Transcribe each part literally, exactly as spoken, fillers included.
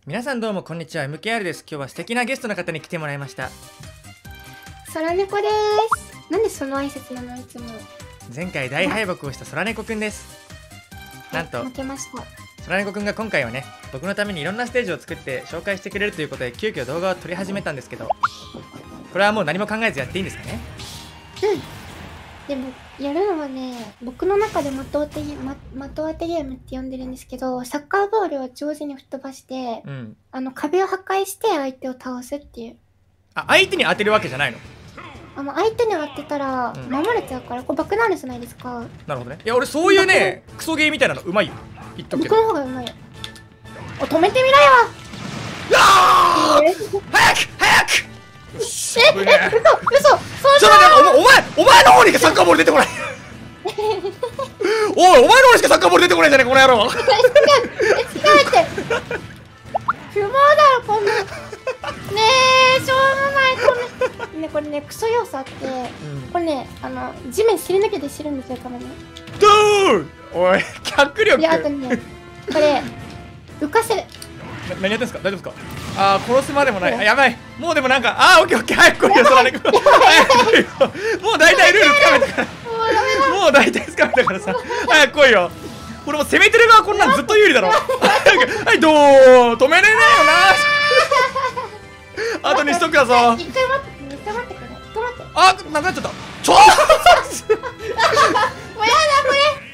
皆さんどうもこんにちは、エムケーアール です。今日は素敵なゲストの方に来てもらいました。 空猫です。なんでその挨拶なのいつも。 前回大敗北をした空猫くんです。なんと負けました。 空猫くんが今回はね、僕のためにいろんなステージを作って紹介してくれるということで急遽動画を撮り始めたんですけど、これはもう何も考えずやっていいんですかね。 うん。でもやるのはね、僕の中で的当てゲ、ま、的当てゲームって呼んでるんですけど、サッカーボールを上手に吹っ飛ばして、 うん、 あの壁を破壊して相手を倒すっていう。 あ、相手に当てるわけじゃないの。 あの相手に当てたら守れちゃうから、うん、これバクなるじゃないですか。 なるほどね。いや俺そういうねクソゲーみたいなのうまいよ。言っとくけど僕の方がうまいよ。お、止めてみろよ。 あー早く早くえ、え、嘘、嘘、そんな。 ちょっと待って、お前、お前の方にサッカーボール出てこないおい、お前の方にしかサッカーボール出てこないじゃねえ、この野郎。違う、違うって不毛だろ、こんな。ねえ、しょうもない、これね、これね、クソ要素あって、うん、これね、あの、地面すり抜けて知るんですよ、たまに。 ドーンおい、脚力。 いや、あとね、これ、浮かせる。 な何やってんですか、大丈夫ですか。あー、殺すまでもない。あ、やばい、もうでもなんか、あー、オッケーオッケー、早く来いよ、空猫。早く来いよ。もう大体ルールつかめたから。もう大体つかめたからさ、早く来いよ。俺も攻めてる側こんなんずっと有利だろ。はい、どう止めれねえよな。あとにしとくだぞ。 一回待って、一回待ってくれ。一回待って。 あ、なくなっちゃった。ちょっもうやだ、これ。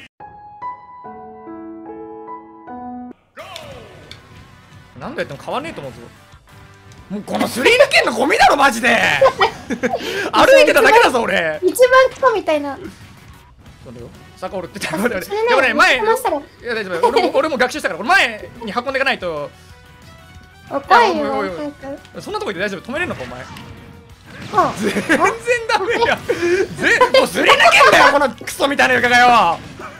何度やっても変わんねえと思うぞ。もうこのすり抜けんのゴミだろマジで。歩いてただけだぞ俺。 一番クソみたいな。 そうだよ。坂折るって言ったら。でもね、前。いや大丈夫。俺も俺も学習したから、これ前に運んでいかないと。 若いよ。 そんなとこ行って大丈夫。止めれるのかお前。全然ダメや。全もうすり抜けんだよこのクソみたいな床がよ。 バ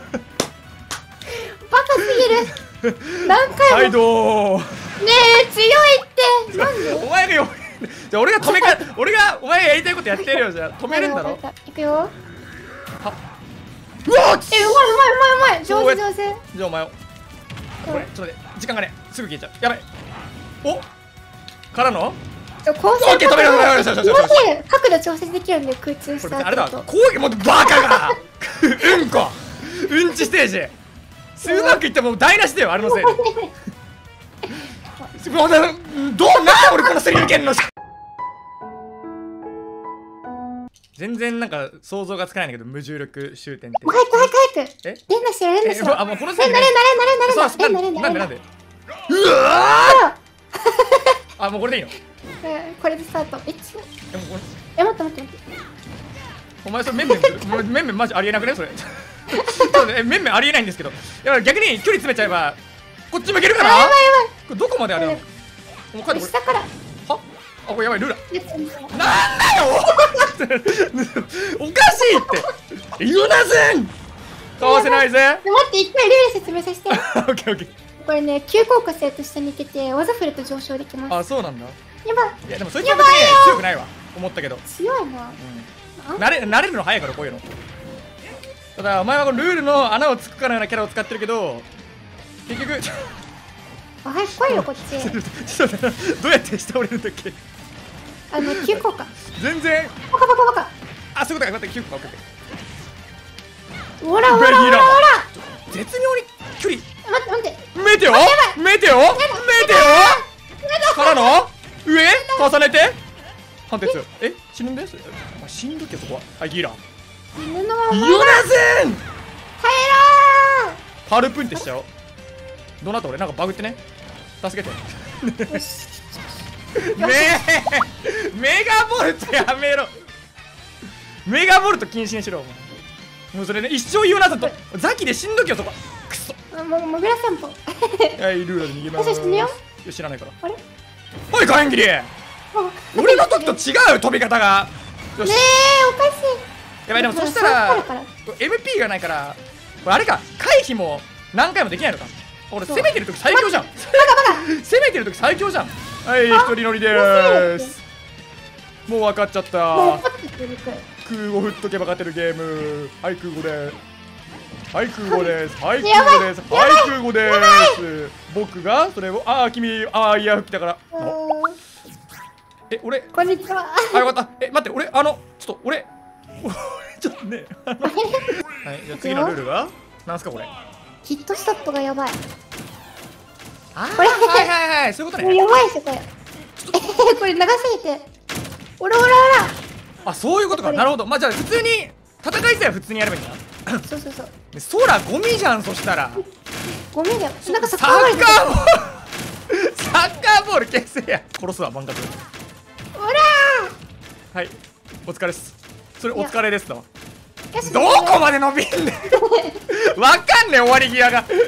カすぎる。何回も。 はいどう。 ねえ、強いって。なんで。 お前がよ。じゃ俺が止めか、俺がお前がやりたいことやってるよ。じゃ止めるんだろ。 いくよ。は。 うわ。え、うまいうまいうまいうまい。上手上手。 じゃあお前を。これちょっと待って、時間がね、すぐ消えちゃう。やばい。お。からの。 構成角度調節できるんで空中した。 あれだ。こうもうバカが。うんこ。うんちステージ。うまくいっても台無しだよあれのせいで。どうな俺このすり抜けんの。全然なんか想像がつかないんだけど無重力終点って。 早く早く早く。 え？ 連打しろ連打しろ。 あもうこのせいで。 なれなれなれなれなれなれ。 なんでなんで。うわあもうこれでいいの？ これでスタート。え、え、待って待って待って。 お前それメンメンメンメンマジありえなくねそれ。え、メンメンありえないんですけど。いや逆に距離詰めちゃえばこっちもいけるかな。 やばいやばい。 これどこまであれなの？もう帰ってこれ。 下から。は？ あ、これやばいルーラ。なんだよ。おかしいって。言うなぜん。かわせないぜ。 待って一回ルール説明させて。オッケーオッケー。 これね、急降下すると下に行けて技振ると上昇できます。 あ、そうなんだ。 やばい。 いやでもそいつは別に強くないわ。思ったけど。 強いな。 うん。慣れ慣れるの早いからこういうの。ただお前はこのルールの穴をつくかのようなキャラを使ってるけど、結局。 あ、早く来いよこっち。 ちょっとどうやって下降りるんだっけ。 あの急降下。 全然。 バカバカバカ。 あ、そういうことか。待って急降下。 ほらほらほらほら。 絶妙に距離。 待って待って。 メテオメテオメテオからの上重ねて判定強い。え死ぬんです。死んどけそこは。はいギーラ死ぬのはユナゼン帰ろう。パルプンってしちゃおう。どうなった俺なんかバグってね。助けて。メメガボルトやめろ。メガボルト禁止にしろお前。もうそれね一生言うなさとザキで死んどけよそこ。クソ。 もうモグラ散歩。 はいルーラで逃げます。 死ぬよ。 知らないから。 あれおい火炎切り。俺の時と違う飛び方が。 よし。ねえおかしい。 やばいでもそしたら エムピー がないからあれか回避も何回もできないのか。俺攻めてる時最強じゃん。攻めてる時最強じゃん。はい一人乗りでーす。もう分かっちゃった。空を振っとけば勝てるゲーム。はい空語ではい空母です。はい空母です。はい空母です。僕がそれをああ君ああイヤー吹きだから。え俺こんにちは。 あよかった。え待って俺あのちょっと俺ちょっとねあのはいじゃあ次のルールがなんすかこれ。 ヒットストップがやばい。 あこれはいはいはいそういうことね。 やばいですよこれ。これ長すぎて。オラオラオラ。 あそういうことか。なるほど。まあじゃあ普通に戦いさえ普通にやればいいんだ。 そうそうそう。 空ゴミじゃんそしたら。 ゴミだよ。なんかサッサカーボール。 ッカーボールサッカーボール消せや。殺すわ漫画で。 オラはいお疲れっす。それお疲れですだわ。 ー。 どこまで伸びんねんわかんねえ終わり際が。 やんのかー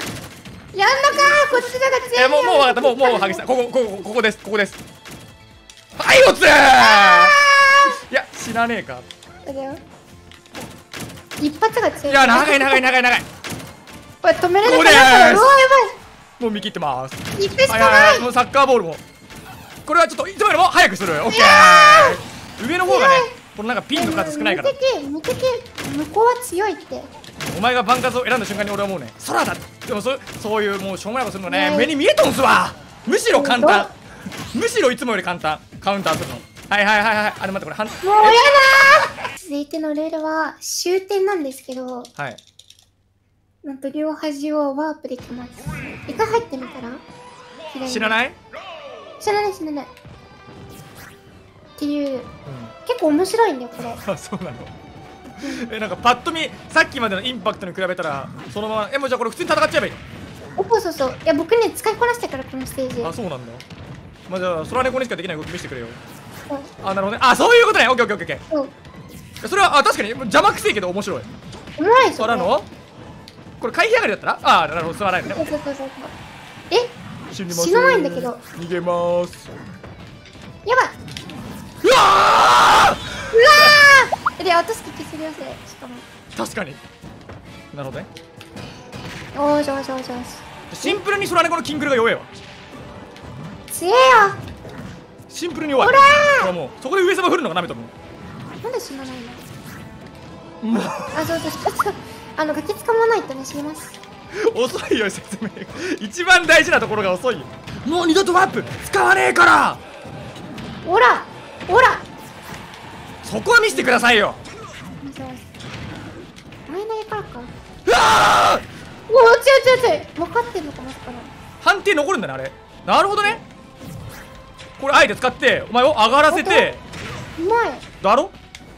こっちが勝ち。 いやもうもう分かったもうもう激した。ここここここですここです。はいおつー。いや死なねえか。 だよ。一発が強い。 いや長い長い長い長い。 これ止めれるかな。 ここでーす。 うわやばい。 もう見切ってます。 一分しかはいはいな。 はいいもうサッカーボールもこれはちょっといつもよりも早くする。オッケー。上の方がねこのなんかピンの数少ないから。 見てけ見てけ向こうは強いって。 お前が番数を選んだ瞬間に俺はもうね空だ。でもそそういうもうしょうもないことするのねね目に見えとんすわ。むしろ簡単むしろいつもより簡単カウンターするの。はいはいはいはい。あれ待ってこれはんもうやだー。続いてのルールは終点なんですけど、 はいなんと両端をワープできます。一回入ってみたら左知らない。 知らない知らないっていう、 うん結構面白いんだよこれ。 あそうなの。えなんかパッと見さっきまでのインパクトに比べたらそのままえもうじゃあこれ普通に戦っちゃえばいい。 おそうそうそう。いや僕ね使いこなしたからこのステージ。 あそうなんだ。まあじゃあ空猫にしかできない動き見せてくれよ。 そうあなるほどね。あそういうことね。オッケーオッケーオッケーオッケそうー。それはあ確かに邪魔くせえけど面白い。 おもろいでしょ空のこれ回避上がりだったらああなるほど座らないのね。 そうそうそうそうえ死にません死なないんだけど。 逃げまーす。 やばい。 うわうわーで後付き削り寄せしかも。 ー確かになるほどね。 おーしょーしょーしょーしシンプルに空猫のキングルが弱いわ。 強えよ。 シンプルに弱い。 ほらーこれもうそこで上様振るのがなめとるなんで死なないの。 もうあそうそうそうあのガキつかまないとね死にます。 遅いよ説明が一番大事なところが遅いよ。もう二度とワープ使わねえから。 ほらほらそこは見せてくださいよ。 前投げからか。 うわおお強い強い強い。分かってんのかなそこから。 判定残るんだねあれ。なるほどね。これあえて使ってお前を上がらせてうまい。 だろ。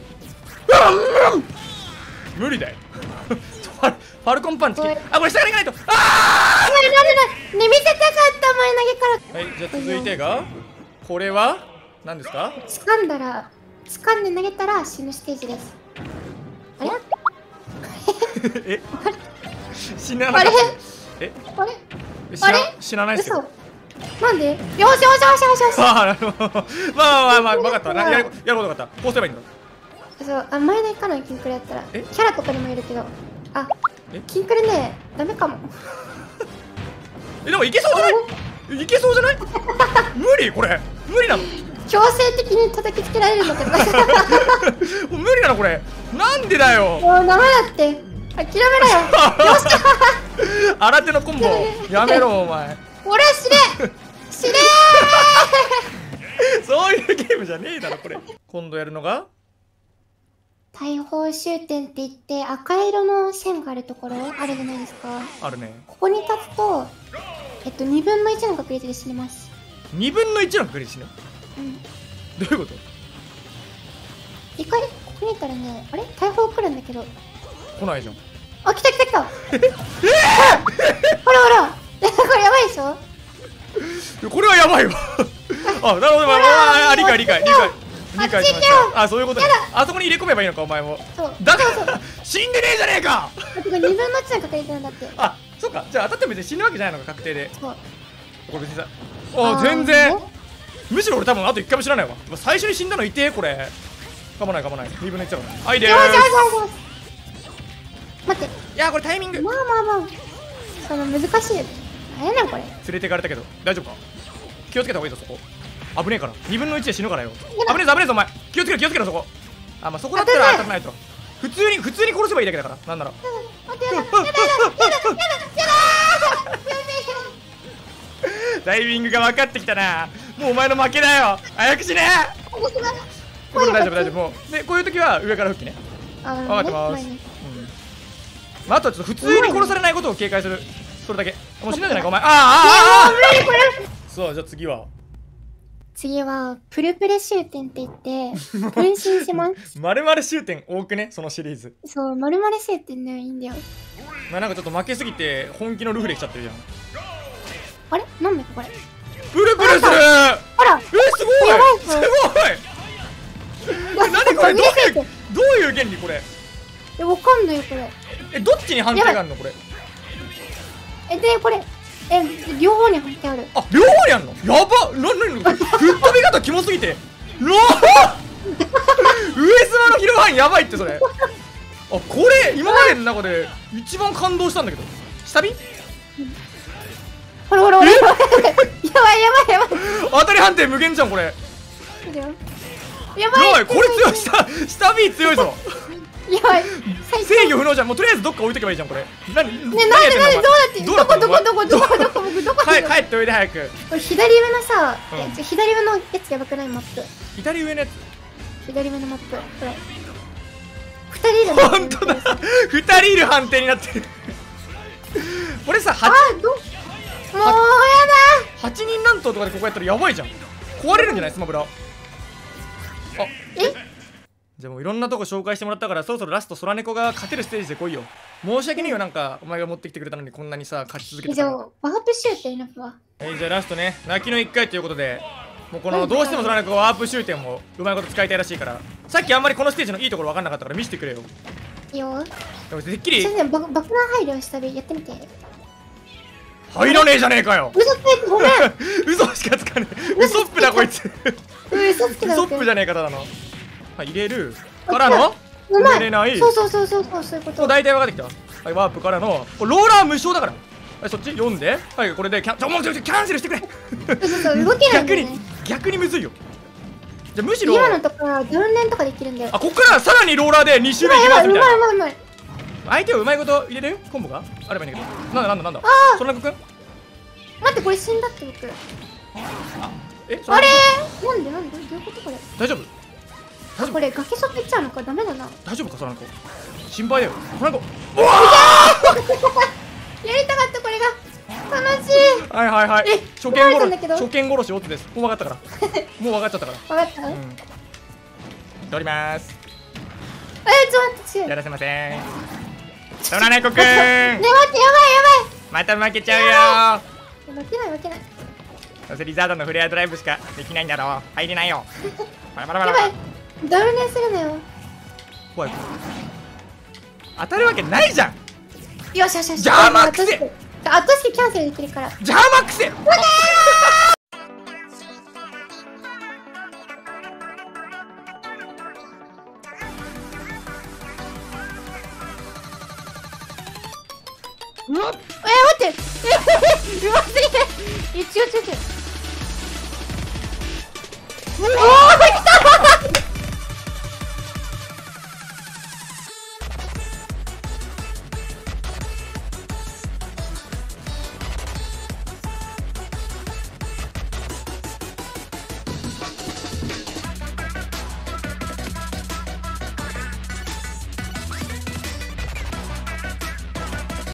無理だよファルファルコンパンチ。あこれ下からいかないと。あなるなるなるね見せたかった前投げから。 はいじゃあ続いてがこれは何ですか。 掴んだら掴んで投げたら死ぬステージです。あれえ死なあれない。えあれ知らあれ知らないっすよ。 嘘なんでよしよしよしよしよし。 ああなるほど。まあまあまあ分かったな。やるやること分かった。こうすればいいんだ。 そうあ前投げかなキンクルやったらキえャラとかにもいるけどあえキンクルねダメかも。 えでもいけそうじゃないいけそうじゃない無理これ無理なの強制的に叩きつけられるんだけどもう無理なのこれなんでだよ。 もうダメだって諦めろよ。よし新手のコンボやめろお前。 俺死ね死ねそういうゲームじゃねえだろこれ。今度やるのが大砲終点って言って赤色の線があるところあるじゃないですか。 あるね。 ここに立つとえっとにぶんのいちの確率で死にます。 にぶんのいちの確率ね。 うんどういうこと。 一回ここにいたらねあれ大砲来るんだけど来ないじゃん。 あ来た来た来たえー、ほらほらこれやばいでしょ。 これはやばいわあなるほど。あ理解理解理解理解しました。あそういうことね。あそこに入れ込めばいいのかお前も。 そうだから死んでねえじゃねえか。 だってこれにぶんのいちの確率なんだって。 あそっかじゃあ当たっても別に死ぬわけじゃないのか確定で。 そうこれ別にさあ全然むしろ俺多分あといっかいも知らないわ。最初に死んだのいてこれかまないかまないにぶんのいちだからはいでーす。 よしよしよしよし待っていやこれタイミングまあまあまあその難しいよね。何やねんこれ。 連れてかれたけど大丈夫か。気をつけた方がいいぞそこ危ねえからにぶんのいちで死ぬからよ。危ねえぞ危ねえぞお前気をつけろ気をつけろそこ。あまあそこだったら当たらないと。 普通に普通に殺せばいいだけだからなんなら。 待ってやだやだやだやだやだやだ。 タイミングが分かってきたな。もうお前の負けだよ。早くしね。これ大丈夫大丈夫。もうでこういう時は上から復帰ね。分かってます。まああとはちょっと普通に殺されないことを警戒する。それだけ。もう死ぬんじゃないかお前。ああああ。そうじゃあ次は。 次はプルプル終点って言って分身します。 まるまる終点多くねそのシリーズ。 そうまるまる終点ねいいんだよ。 まあなんかちょっと負けすぎて本気のルフレきちゃってるじゃん。 あれなんだこれ。 プルプルする。 あらえすごいやばいすごい。何これどういうどういう原理これ。 えわかんないよこれ。 えどっちに判定があるのこれ。 えでこれえ両方に判定ある。 あ両方にあるのやば。ななな吹っ飛び方キモすぎて。うわ上島の広範囲やばいってそれ。あこれ今までの中で一番感動したんだけど。下火ほらほらほらやばいやばいやばい。 当たり判定無限じゃんこれ。 やばいやばいこれ強い。下下 B 強いぞ。 やばい制御不能じゃん。もうとりあえずどっか置いとけばいいじゃんこれ。何ねなんでなんでどうやってどこどこどこどこどこ僕どこ帰帰っておいで早く。 これ左上のさうん左上のやつやばくないマップ。 左上のやつ左上のマップこれ二人いるの。 本当だ二人いる判定になってる。これさあどもうやだ。 はちにん乱闘とかでここやったらやばいじゃん。壊れるんじゃないスマブラ。あえじゃあもういろんなとこ紹介してもらったからそろそろラスト空猫が勝てるステージで来いよ。申し訳ねえよなんかお前が持ってきてくれたのにこんなにさ勝ち続けてたら。 じゃあワープ終点やっぱ。 はいじゃあラストね泣きのいっかいということでもうこのどうしても空猫がワープ終点をうまいこと使いたいらしいからさっきあんまりこのステージのいいところ分かんなかったから見せてくれよ。 いいよ。 でもてっきり先生爆弾配慮したりやってみて。 入らねえじゃねえかよ。 嘘ついてごめん。 嘘しかつかねえ。ウソップだこいつ。 嘘つきだウソップじゃねえかただの。はい入れるからの入れない。 そうそうそうそうそうそういうこと。 もう大体分かってきた。はいワープからのローラー無償だから。はいそっち読んではいこれでキャンちょもうちょキャンセルしてくれ。 そうそう動けないんだ逆によね。 逆にむずいよ。じゃあむしろ今のところはダウンレンとかできるんだよ。 あこっからさらにローラーでに周目いきますみうたいな。 まいうまいうまい。 相手をうまいこと入れるコンボがあればいいんだけど。なんだなんだなんだ。 あーそらくくん待ってこれ死んだって僕。 えあれなんでなんでどういうことこれ。 大丈夫大丈夫これ崖底行っちゃうのかダメだな。 大丈夫かそらこ心配だよそらこ。 やりたかったこれが楽しい。 はいはいはいえ初見殺壊れたんだけどし初見殺しオツです。もう分かったからもう分かっちゃったからわかった。えうん通りますちょっと待ってやねらせませんそら猫くん待ってやばいやまた負けちゃうよ。 ばい。負けない負けない。 どうせリザードのフレアドライブしかできないんだろう。入れないよバラバラバラやばいダウンレンするなよ。 怖い当たるわけないじゃん。 よしよしよし。 邪魔くせあとしキャンセルできるから。 邪魔くせ。うわっえ待ってえうますぎて。え違う違う違う。